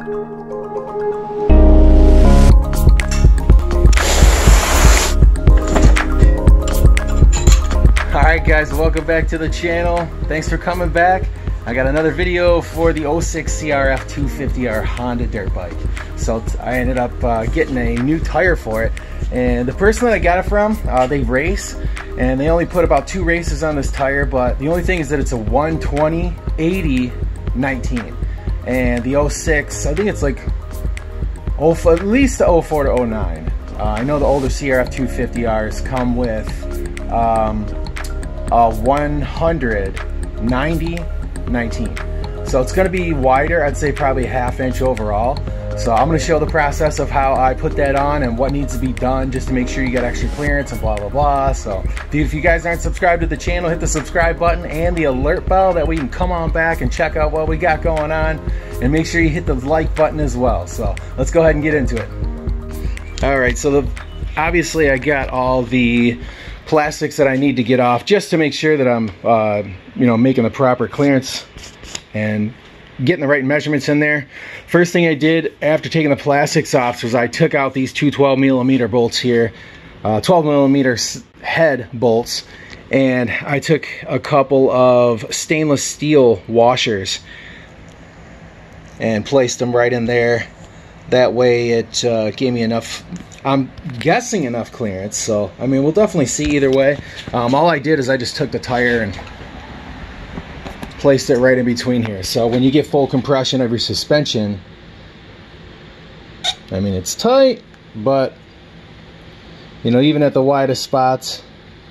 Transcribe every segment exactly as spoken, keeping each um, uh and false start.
Alright guys, welcome back to the channel. Thanks for coming back. I got another video for the oh six C R F two fifty R Honda dirt bike. So I ended up uh, getting a new tire for it. And the person that I got it from, uh, they race. And they only put about two races on this tire. But the only thing is that it's a one twenty eighty nineteen. And the oh six, I think it's like oh, at least the oh four to oh nine. Uh, I know the older C R F two fifty Rs come with um, a one ninety nineteen. So it's going to be wider, I'd say probably a half inch overall. So I'm going to show the process of how I put that on and what needs to be done just to make sure you get extra clearance and blah blah blah. So dude, if you guys aren't subscribed to the channel, hit the subscribe button and the alert bell, that way you can come on back and check out what we got going on, and make sure you hit the like button as well. So let's go ahead and get into it. Alright, so the, obviously I got all the plastics that I need to get off just to make sure that I'm uh, you know, making the proper clearance and getting the right measurements in there. First thing I did after taking the plastics off was I took out these two twelve millimeter bolts here, uh, twelve millimeter head bolts, and I took a couple of stainless steel washers and placed them right in there. That way it uh, gave me enough, I'm guessing enough clearance. So I mean, we'll definitely see either way. Um, all I did is I just took the tire and placed it right in between here. So when you get full compression of your suspension, I mean, it's tight, but you know, even at the widest spots,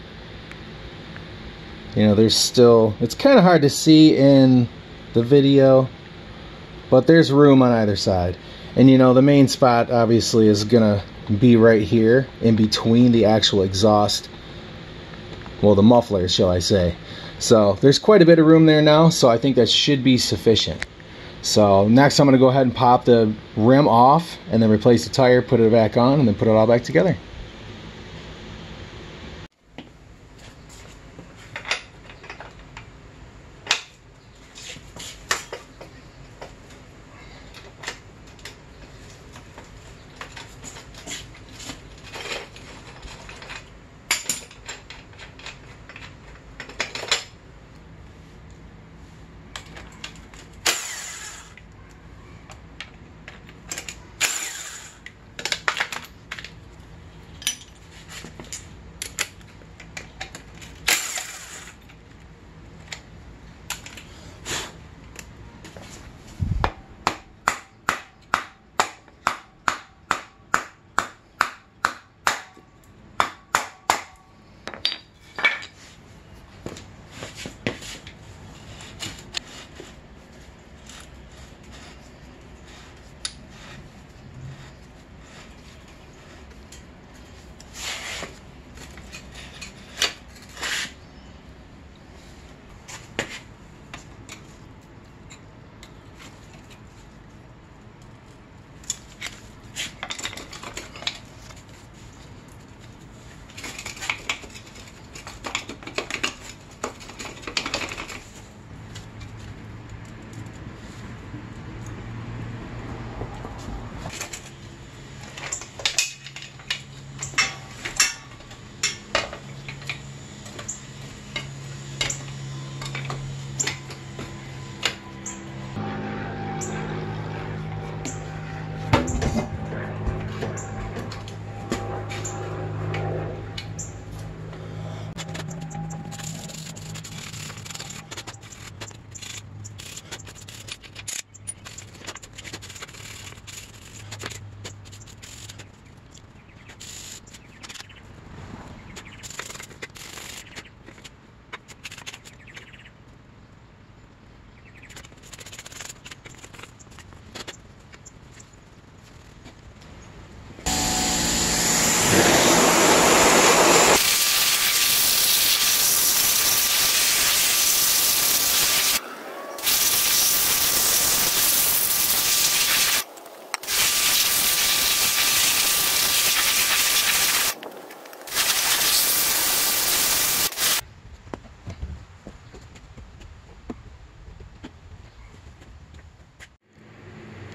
you know, there's still, it's kind of hard to see in the video, but there's room on either side. And you know, the main spot obviously is gonna be right here in between the actual exhaust, well, the muffler, shall I say. So there's quite a bit of room there now, so I think that should be sufficient. So next I'm going to go ahead and pop the rim off and then replace the tire, put it back on, and then put it all back together.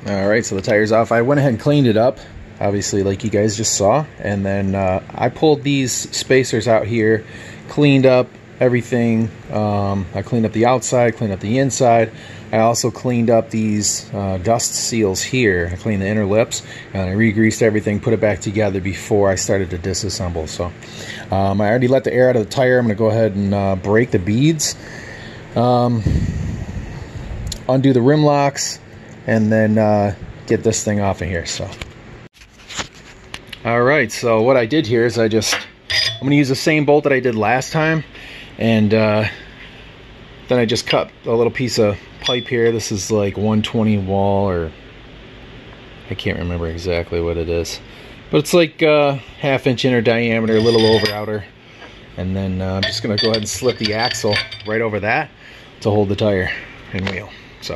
All right, so the tire's off. I went ahead and cleaned it up, obviously, like you guys just saw. And then uh, I pulled these spacers out here, cleaned up everything. Um, I cleaned up the outside, cleaned up the inside. I also cleaned up these uh, dust seals here. I cleaned the inner lips, and I re-greased everything, put it back together before I started to disassemble. So um, I already let the air out of the tire. I'm going to go ahead and uh, break the beads, um, undo the rim locks, and then uh, get this thing off of here. So, all right, so what I did here is I just, I'm going to use the same bolt that I did last time, and uh, then I just cut a little piece of pipe here. This is like one twenty wall, or I can't remember exactly what it is, but it's like uh, half inch inner diameter, a little over outer, and then uh, I'm just going to go ahead and slip the axle right over that to hold the tire and wheel. So.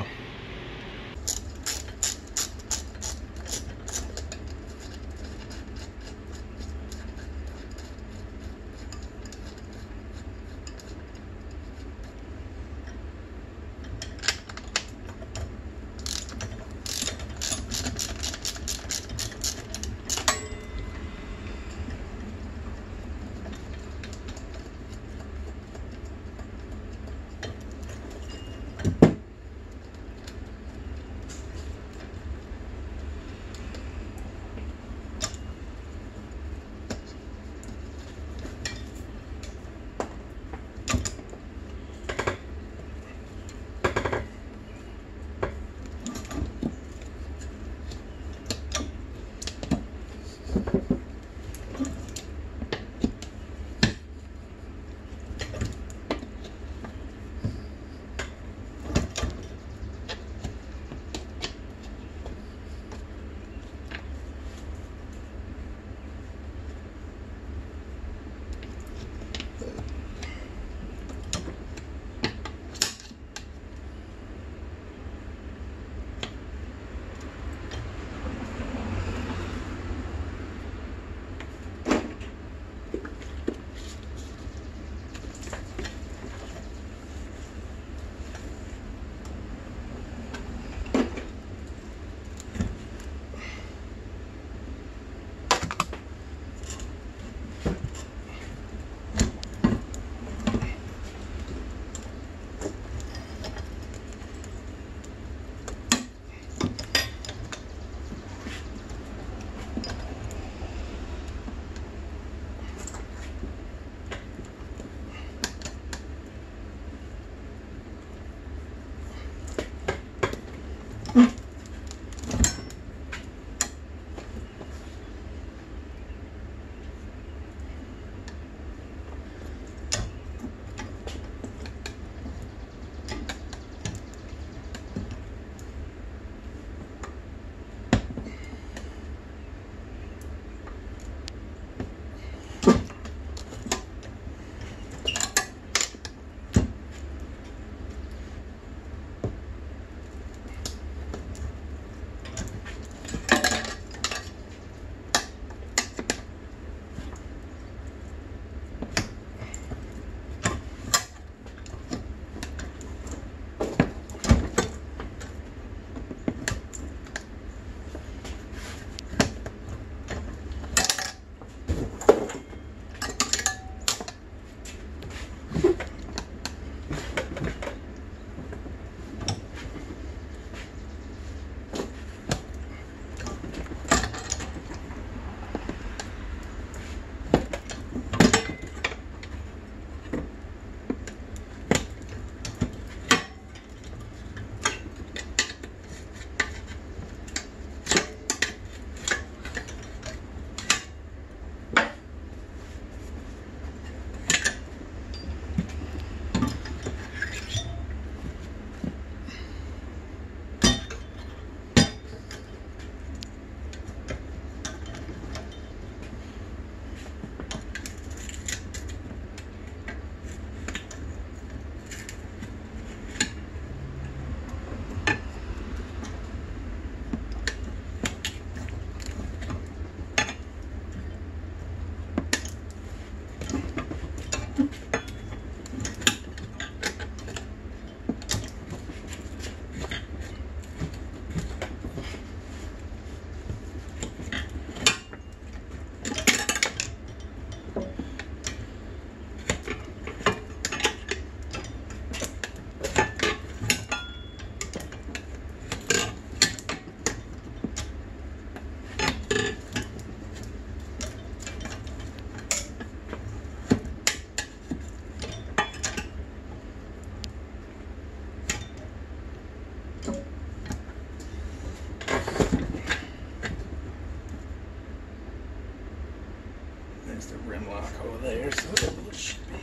rim lock over there, so it should be.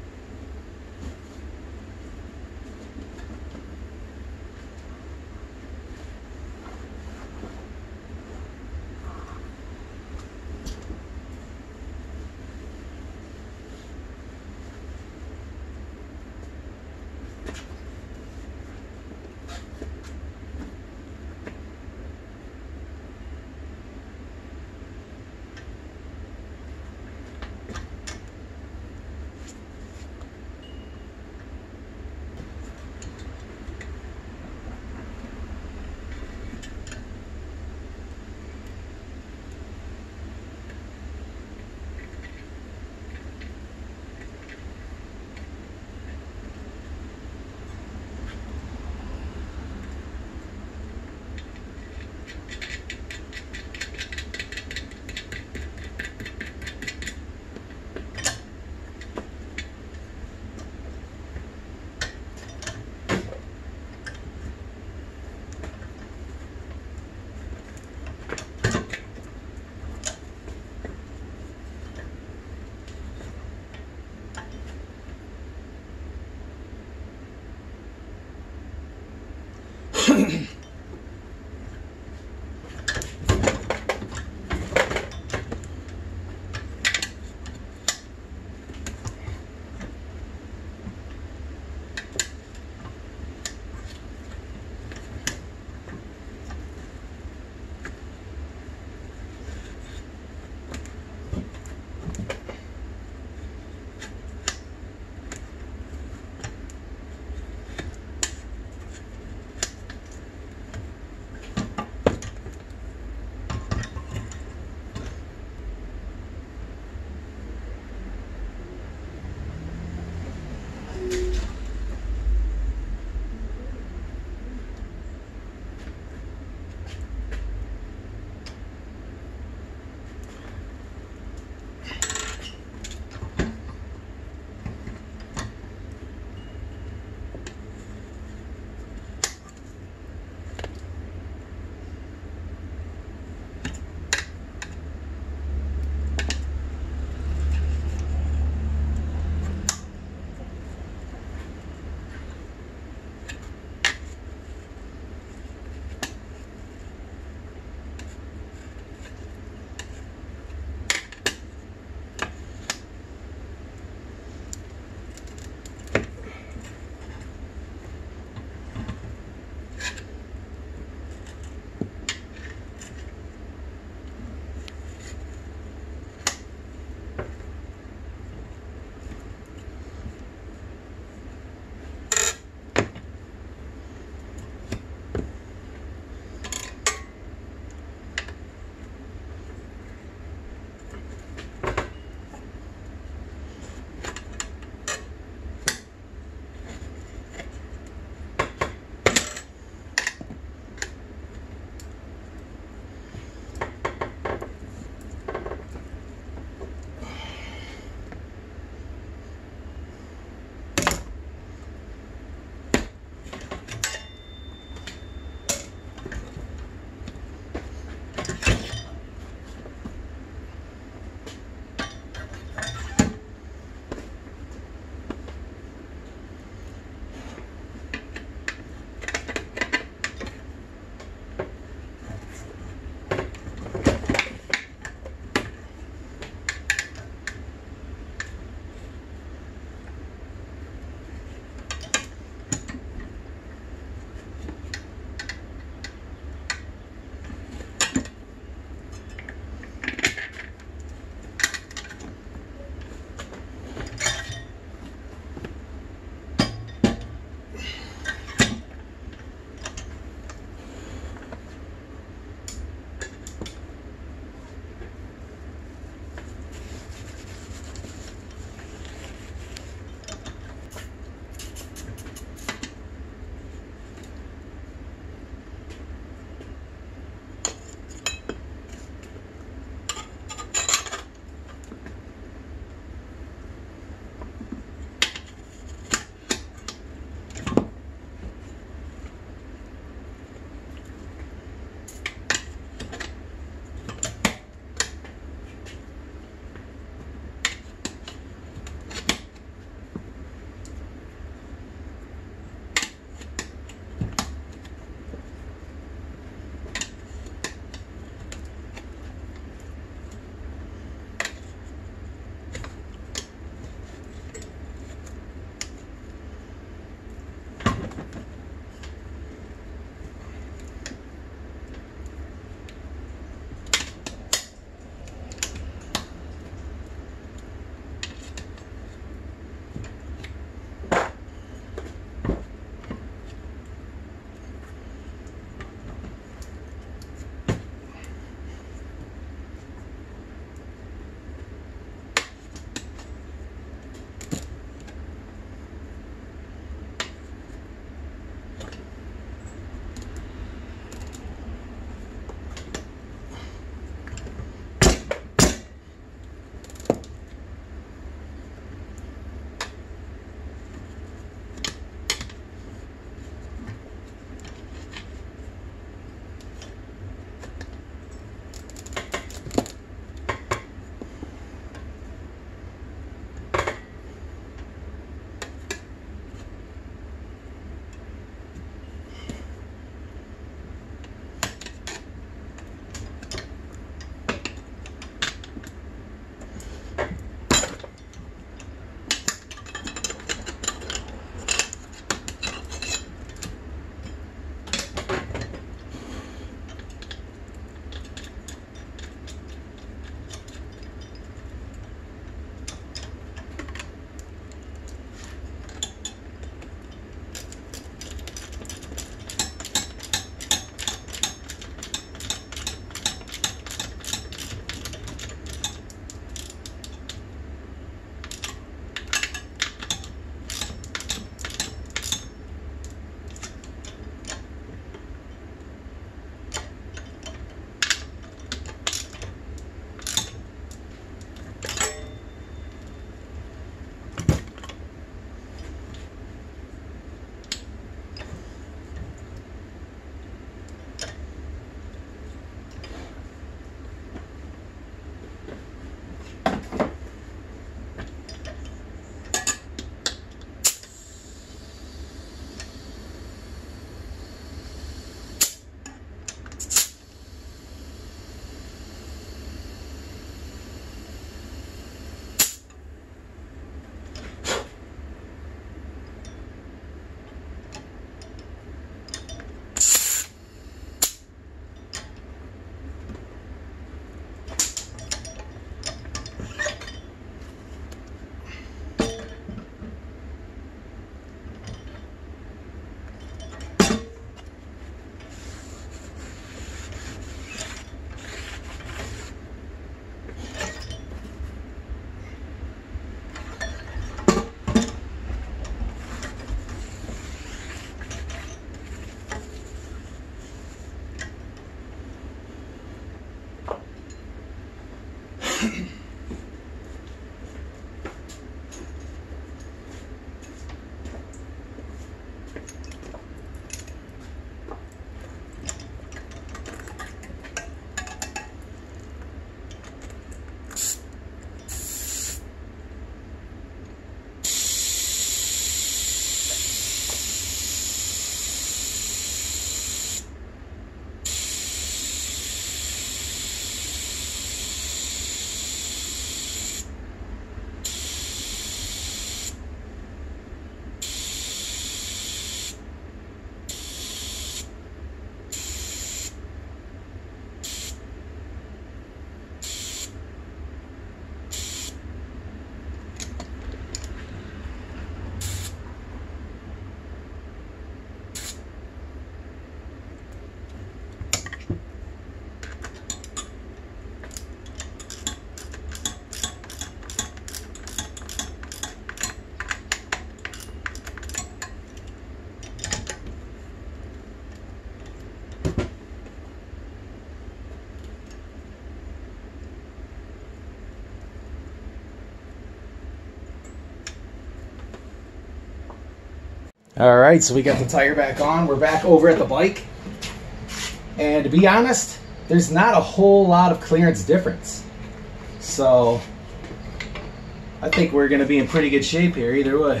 All right, so we got the tire back on. We're back over at the bike. And to be honest, there's not a whole lot of clearance difference. So I think we're going to be in pretty good shape here either way.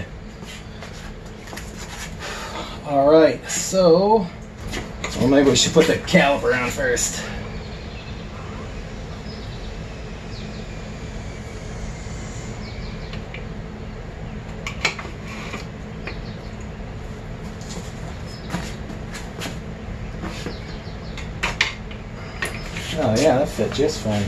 All right, so well, maybe we should put the caliper on first. Oh yeah, that fit just fine.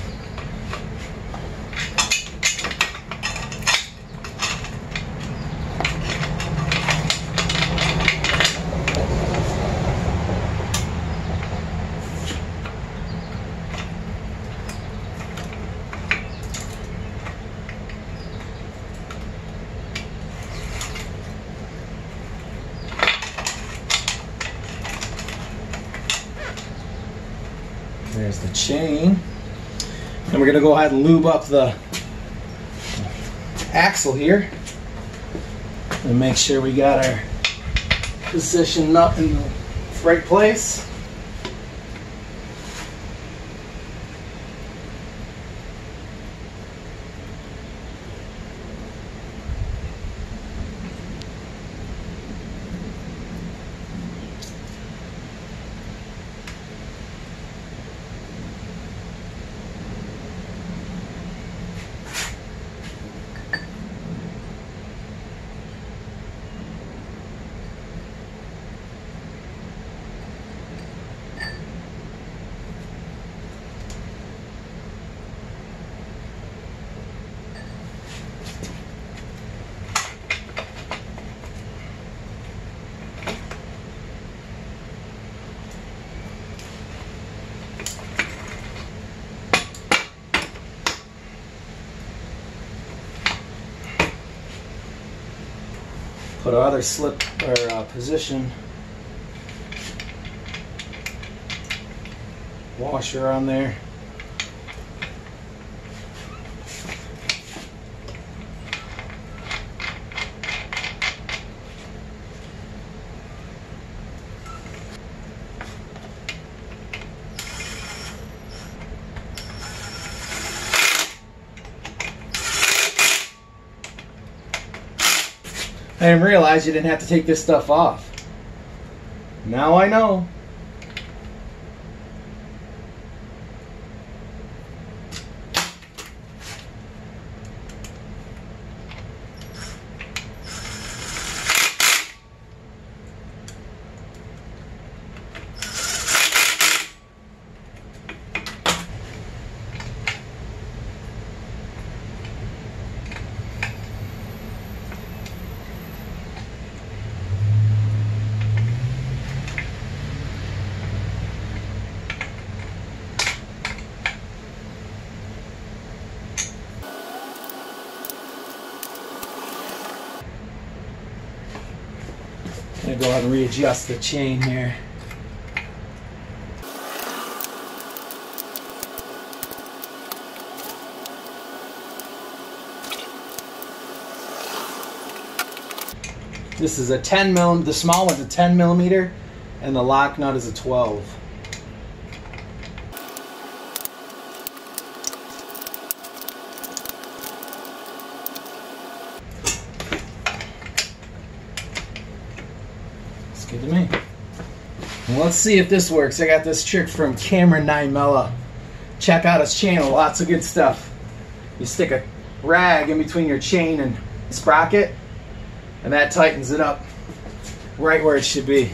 There's the chain. And we're going to go ahead and lube up the axle here and make sure we got our position nut in the right place. Put our other slip or uh, position washer on there. I didn't realize you didn't have to take this stuff off. Now I know. I'm gonna go ahead and readjust the chain here. This is a ten millimeter, the small one's a ten millimeter, and the lock nut is a twelve. Good to me. Well, let's see if this works. I got this trick from Cameron nine Mella. Check out his channel, lots of good stuff. You stick a rag in between your chain and sprocket, and that tightens it up right where it should be.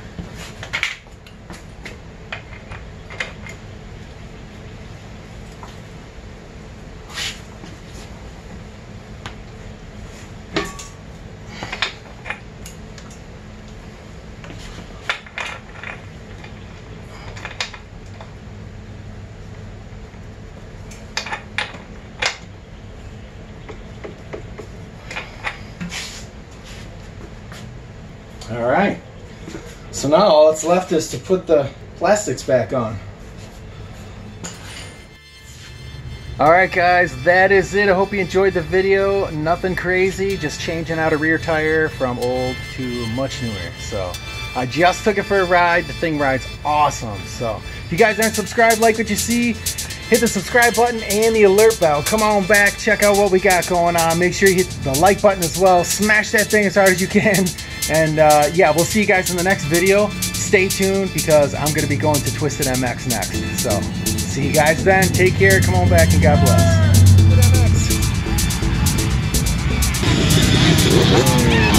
All right, so now all that's left is to put the plastics back on. Alright guys, that is it. I hope you enjoyed the video. Nothing crazy, just changing out a rear tire from old to much newer. So I just took it for a ride. The thing rides awesome. So if you guys aren't subscribed, like what you see, hit the subscribe button and the alert bell. Come on back, check out what we got going on. Make sure you hit the like button as well. Smash that thing as hard as you can. And uh, yeah, we'll see you guys in the next video. Stay tuned because I'm going to be going to Twisted M X next. So see you guys then. Take care. Come on back and God bless. Twisted M X.